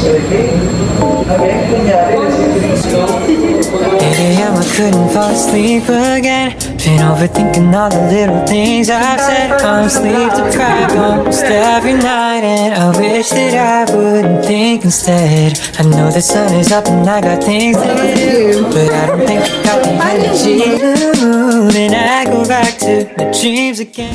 8 AM, I couldn't fall asleep again. Been overthinking all the little things I've said. I'm sleep deprived almost every night, and I wish that I wouldn't think instead. I know the sun is up and I got things to do, but I don't think I got the energy to move, and I go back to my dreams again.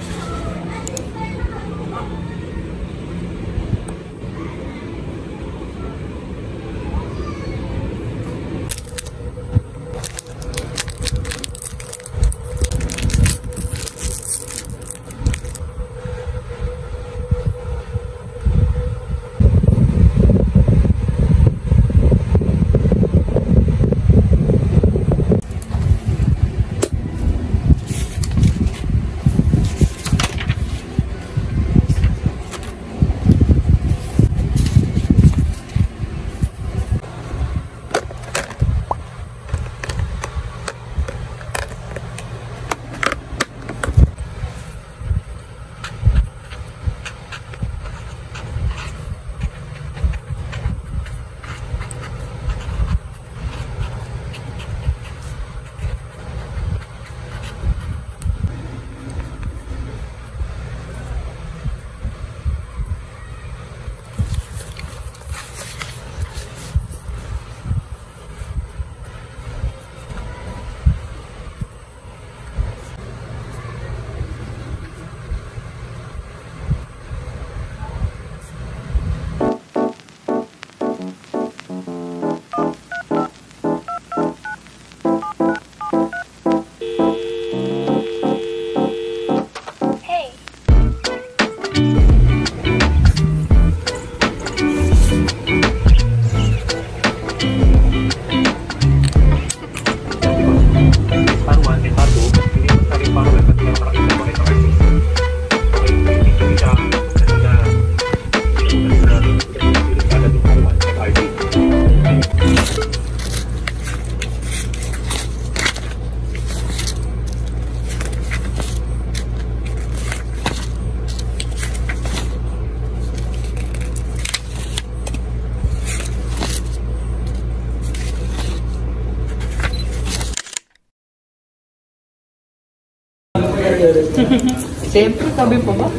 Siyempre, sabi pa ba?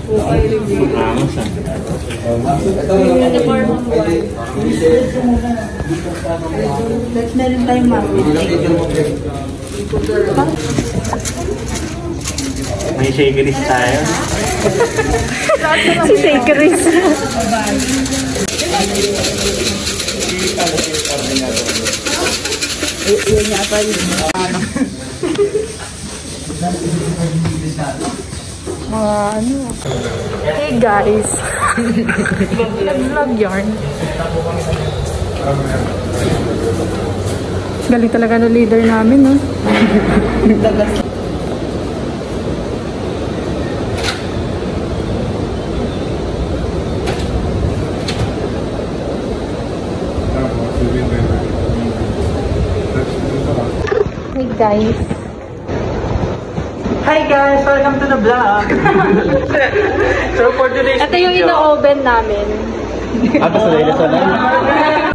Let's meron tayong may shakeries tayo. Si shakeries. Yun yata yun. Mga ano. Hey guys. Nag-vlog yarn. Galing talaga no leader namin, no? Hey guys. Hi guys! Welcome to the vlog! So for today's Ito yung ino-oven namin. Ito sa dahil sa lang.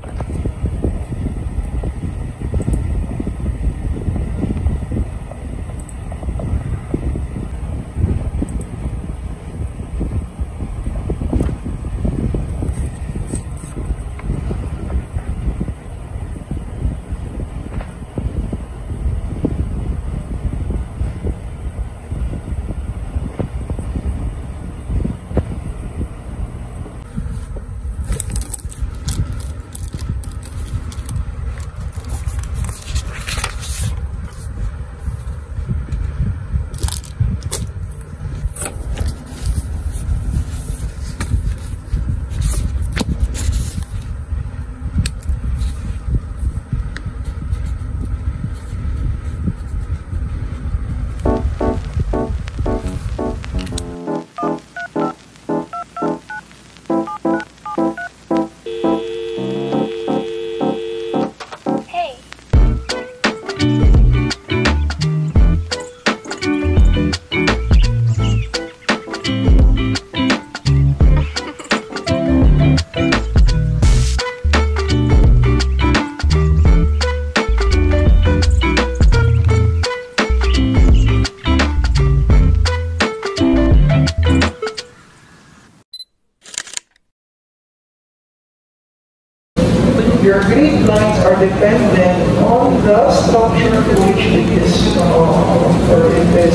the structure to which it is or it is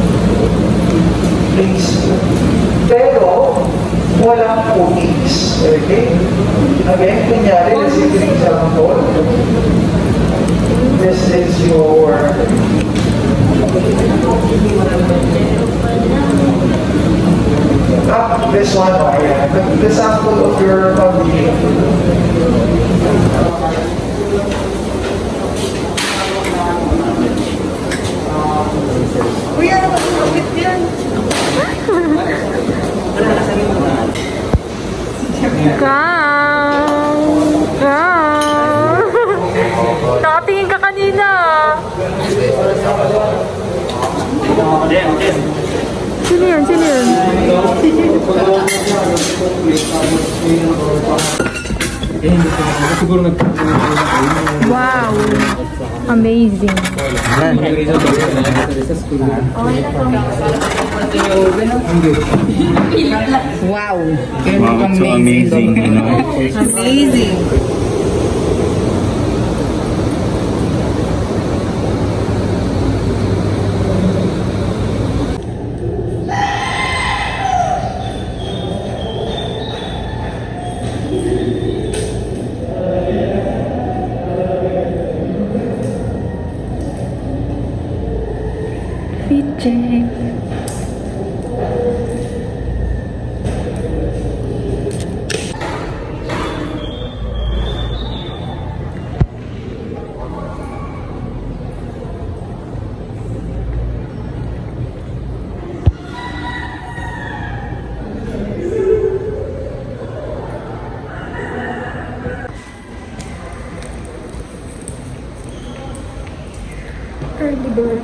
placed. Pero, walang cookies. Okay? Again, kunyari, let's say for example, this is your this one, yeah, the sample of your condition. Kuya, nakapit yan. Nakatingin ka kanina. Sino yun? Sino yun? Wow! Amazing. Wow. Wow, so amazing, you know. Amazing. Fit check. Early bird.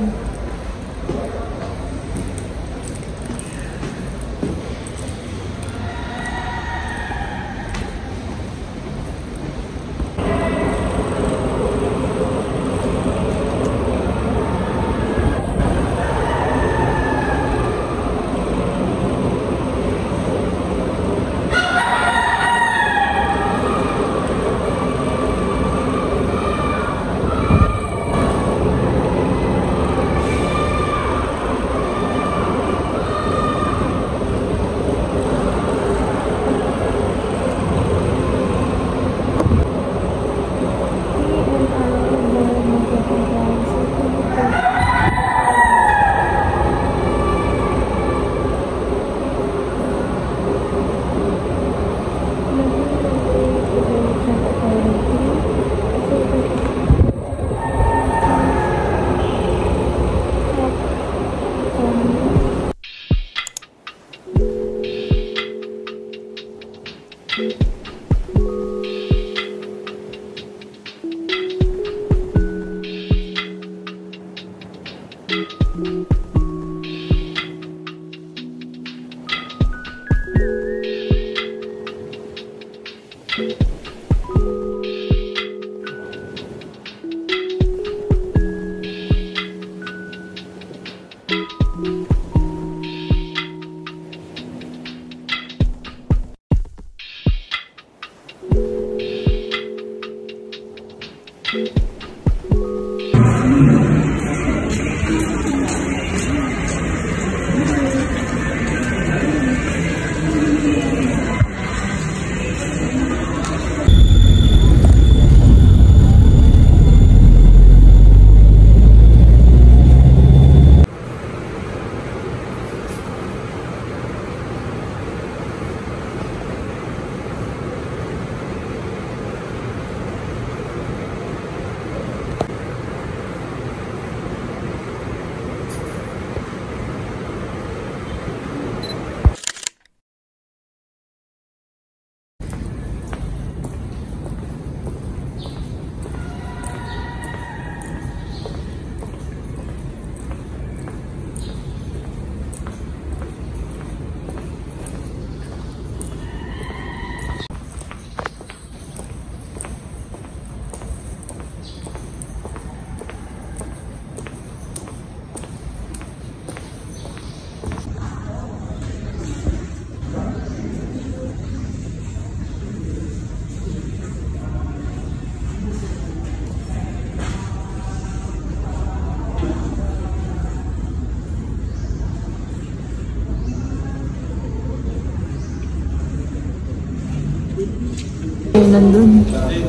nandun.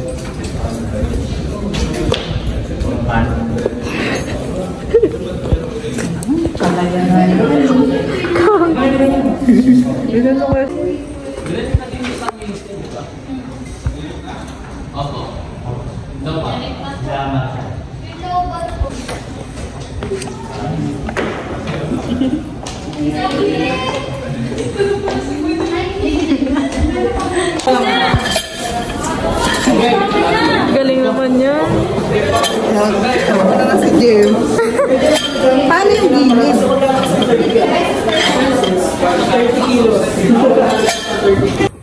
Galing naman niya. Wala na si Jim. Paano yung ginis? 30 kilos.